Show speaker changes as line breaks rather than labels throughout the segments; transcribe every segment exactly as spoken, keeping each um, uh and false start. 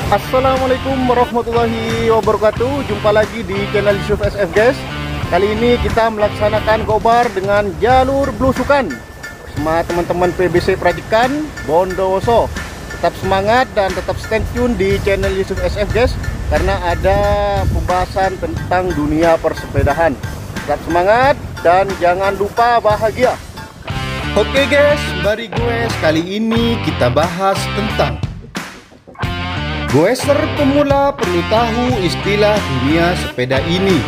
Assalamualaikum warahmatullahi wabarakatuh. Jumpa lagi di channel Yusuf S F guys. Kali ini kita melaksanakan gobar dengan jalur belusukan sama teman-teman P B C Prajikan Bondowoso. Tetap semangat dan tetap stay tune di channel Yusuf S F guys, karena ada pembahasan tentang dunia persepedahan. Tetap semangat dan jangan lupa bahagia. Oke guys, mari guys, kali ini kita bahas tentang goeser pemula perlu tahu istilah dunia sepeda ini.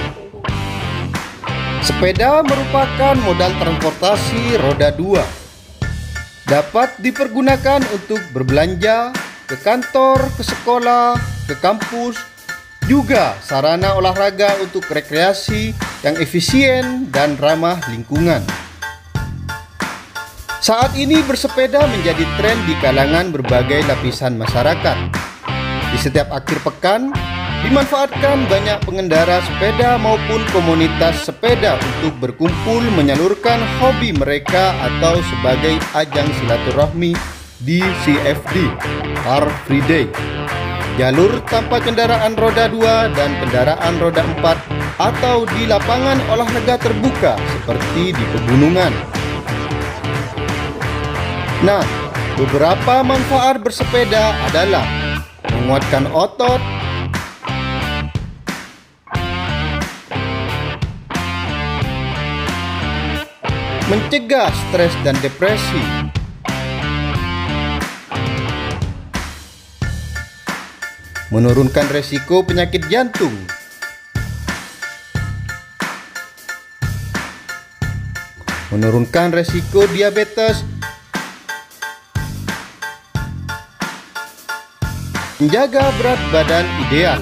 Sepeda merupakan modal transportasi roda dua. Dapat dipergunakan untuk berbelanja, ke kantor, ke sekolah, ke kampus, juga sarana olahraga untuk rekreasi yang efisien dan ramah lingkungan. Saat ini bersepeda menjadi tren di kalangan berbagai lapisan masyarakat. Di setiap akhir pekan, dimanfaatkan banyak pengendara sepeda maupun komunitas sepeda untuk berkumpul menyalurkan hobi mereka atau sebagai ajang silaturahmi di C F D, Car Free Day. Jalur tanpa kendaraan roda dua dan kendaraan roda empat atau di lapangan olahraga terbuka seperti di pegunungan. Nah, beberapa manfaat bersepeda adalah menguatkan otot, mencegah stres dan depresi, menurunkan resiko penyakit jantung, menurunkan resiko diabetes, menjaga berat badan ideal.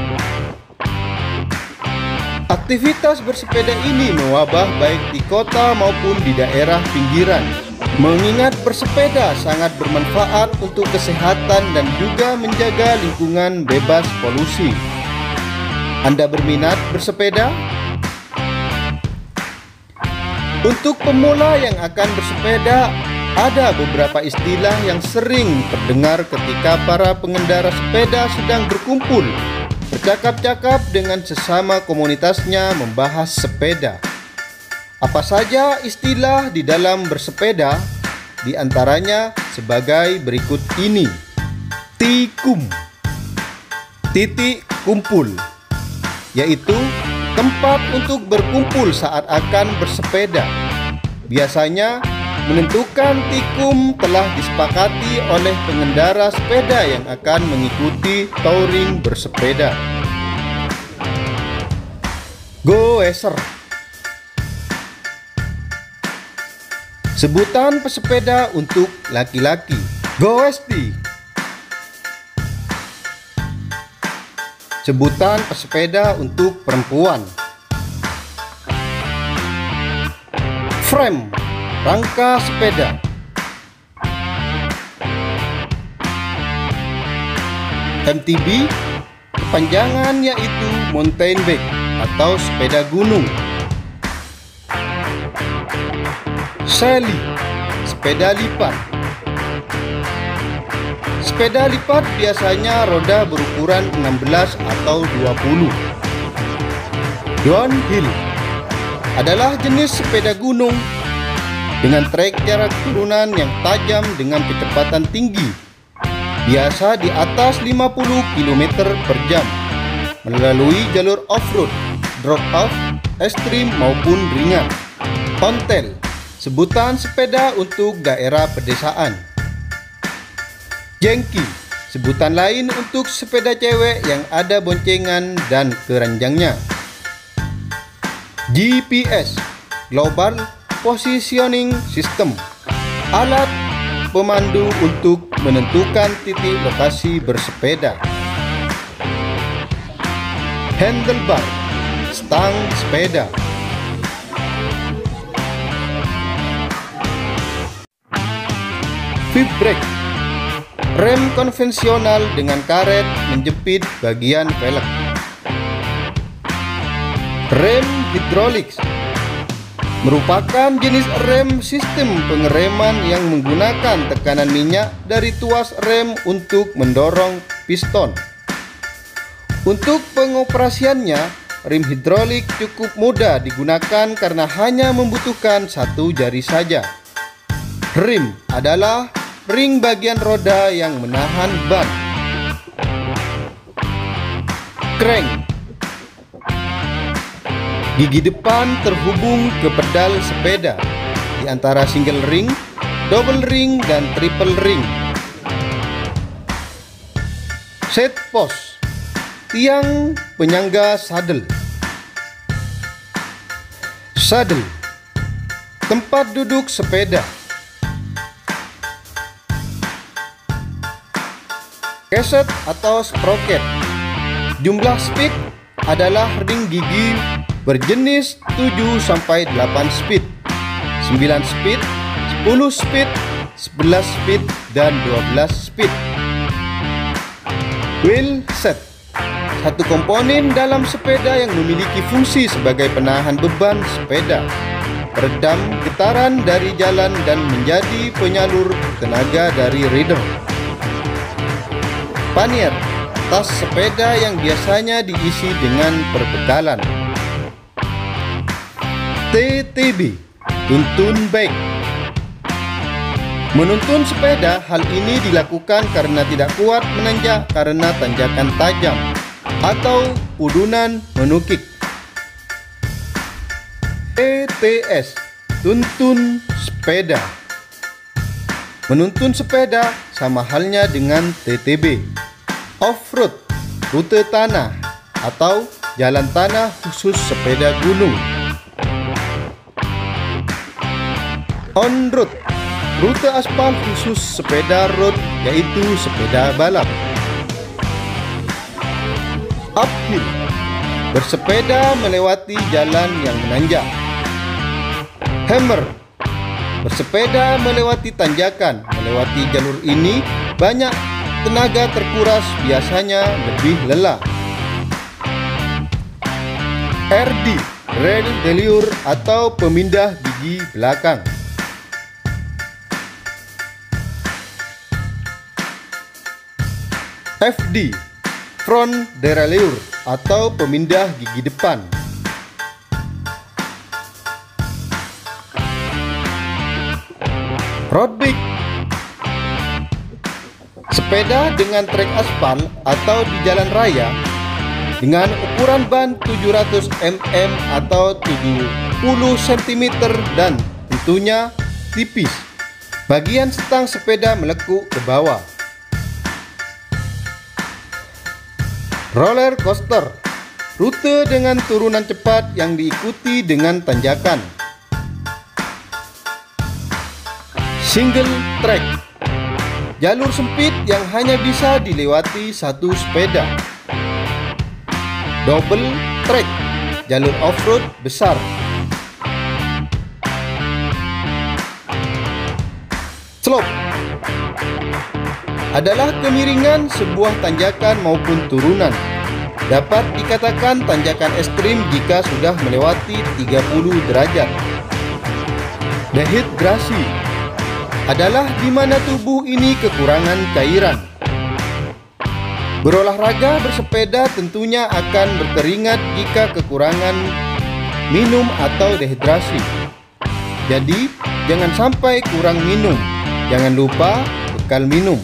Aktivitas bersepeda ini mewabah baik di kota maupun di daerah pinggiran. Mengingat bersepeda sangat bermanfaat untuk kesehatan dan juga menjaga lingkungan bebas polusi. Anda berminat bersepeda? Untuk pemula yang akan bersepeda, ada beberapa istilah yang sering terdengar ketika para pengendara sepeda sedang berkumpul, bercakap-cakap dengan sesama komunitasnya membahas sepeda. Apa saja istilah di dalam bersepeda? Di antaranya sebagai berikut ini. Tikum, titik kumpul, yaitu tempat untuk berkumpul saat akan bersepeda. Biasanya menentukan tikum telah disepakati oleh pengendara sepeda yang akan mengikuti touring bersepeda. Goeser, sebutan pesepeda untuk laki-laki. Goesti, sebutan pesepeda untuk perempuan. Frame, rangka sepeda. M T B, kepanjangan yaitu mountain bike atau sepeda gunung. Seli, sepeda lipat. Sepeda lipat biasanya roda berukuran enam belas atau dua puluh. Downhill adalah jenis sepeda gunung dengan trek jarak turunan yang tajam dengan kecepatan tinggi, biasa di atas lima puluh kilometer per jam, melalui jalur off-road, drop-off, ekstrim maupun ringan. Ontel, sebutan sepeda untuk daerah pedesaan. Jengki, sebutan lain untuk sepeda cewek yang ada boncengan dan keranjangnya. G P S, Global Positioning System, alat pemandu untuk menentukan titik lokasi bersepeda. Handlebar, stang sepeda. Foot brake, rem konvensional dengan karet menjepit bagian velg. Rem hidrolik, merupakan jenis rem sistem pengereman yang menggunakan tekanan minyak dari tuas rem untuk mendorong piston. Untuk pengoperasiannya, rim hidrolik cukup mudah digunakan karena hanya membutuhkan satu jari saja. Rim adalah ring bagian roda yang menahan ban. Crank. Gigi depan terhubung ke pedal sepeda di antara single ring, double ring, dan triple ring. Set post, tiang penyangga saddle. Saddle, tempat duduk sepeda. Keset atau sprocket. Jumlah speed adalah ring gigi berjenis tujuh sampai delapan speed, sembilan speed, sepuluh speed, sebelas speed, dan dua belas speed. Wheel set, satu komponen dalam sepeda yang memiliki fungsi sebagai penahan beban sepeda, peredam getaran dari jalan, dan menjadi penyalur tenaga dari rider. Pannier, tas sepeda yang biasanya diisi dengan perbekalan. T T B, tuntun bike. Menuntun sepeda, hal ini dilakukan karena tidak kuat menanjak karena tanjakan tajam atau udunan menukik. T T S, tuntun sepeda. Menuntun sepeda sama halnya dengan T T B. Off-road, rute tanah atau jalan tanah khusus sepeda gunung. On-road, rute aspal khusus sepeda road, yaitu sepeda balap. Uphill, bersepeda melewati jalan yang menanjak. Hammer, bersepeda melewati tanjakan. Melewati jalur ini banyak tenaga terkuras, biasanya lebih lelah. R D, rail deliur atau pemindah gigi belakang. F D, front derailleur atau pemindah gigi depan. Road bike, sepeda dengan trek aspal atau di jalan raya dengan ukuran ban tujuh ratus milimeter atau tujuh puluh sentimeter dan tentunya tipis. Bagian stang sepeda melekuk ke bawah. Roller coaster, rute dengan turunan cepat yang diikuti dengan tanjakan. Single track, jalur sempit yang hanya bisa dilewati satu sepeda. Double track, jalur off-road besar. Slope adalah kemiringan sebuah tanjakan maupun turunan. Dapat dikatakan tanjakan ekstrim jika sudah melewati tiga puluh derajat. Dehidrasi adalah di mana tubuh ini kekurangan cairan. Berolahraga bersepeda tentunya akan berkeringat jika kekurangan minum atau dehidrasi. Jadi, jangan sampai kurang minum. Jangan lupa bekal minum.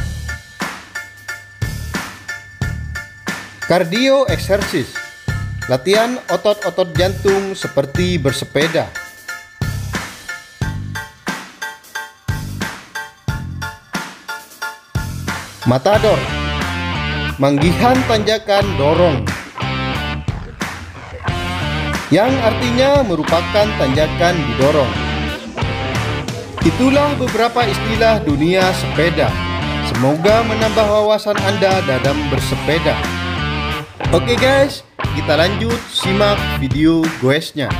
Cardio exercise, latihan otot-otot jantung seperti bersepeda. Matador, manggihan tanjakan dorong, yang artinya merupakan tanjakan didorong. Itulah beberapa istilah dunia sepeda. Semoga menambah wawasan Anda dalam bersepeda. Oke guys, kita lanjut simak video goesnya.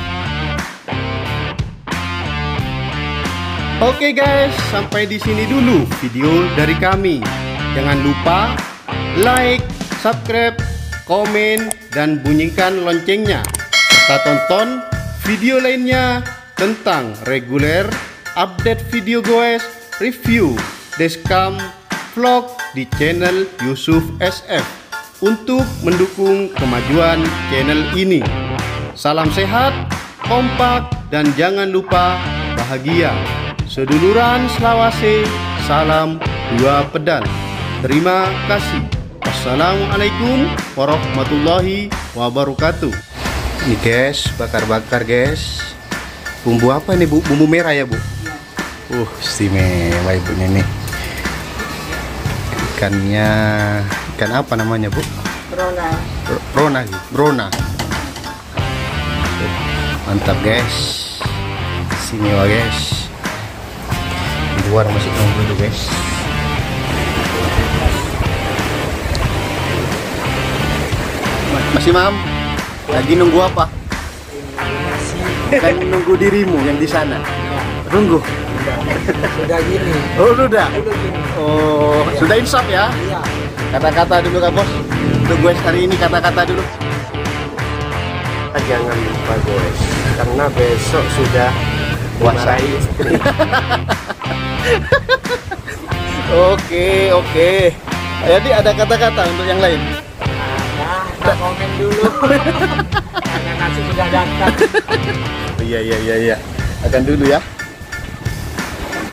Oke guys, sampai di sini dulu video dari kami. Jangan lupa like, subscribe, komen, dan bunyikan loncengnya. Serta tonton video lainnya tentang reguler, update video goes, review, dashcam, vlog di channel Yusuf S F untuk mendukung kemajuan channel ini. Salam sehat, kompak, dan jangan lupa bahagia. Seduluran Selawase, salam dua pedal. Terima kasih. Assalamualaikum warahmatullahi wabarakatuh. Ini guys, bakar-bakar guys. Bumbu apa nih bu? Bumbu merah ya bu? Uh, istimewa ibunya nih. Ikannya, ikan apa namanya bu?
Brona.
Brona, brona. Uh, mantap guys. Istimewa guys. Di luar masih nunggu dulu guys. Masih mam? Lagi nunggu apa? Kan nunggu dirimu yang di sana. Nunggu.
Sudah gini.
Oh sudah.
Udah gini.
Oh
Ya.
sudah insaf ya?
Iya.
Kata-kata dulu kak bos. Untuk gue hari ini kata-kata dulu.
Jangan lupa guys, karena besok sudah
Puasa.
dimarahi istri.
Oke oke. Jadi ada kata-kata untuk yang lain.
Nah, kita komen dulu. Karena nasi sudah datang.
Iya iya iya iya. Akan dulu ya.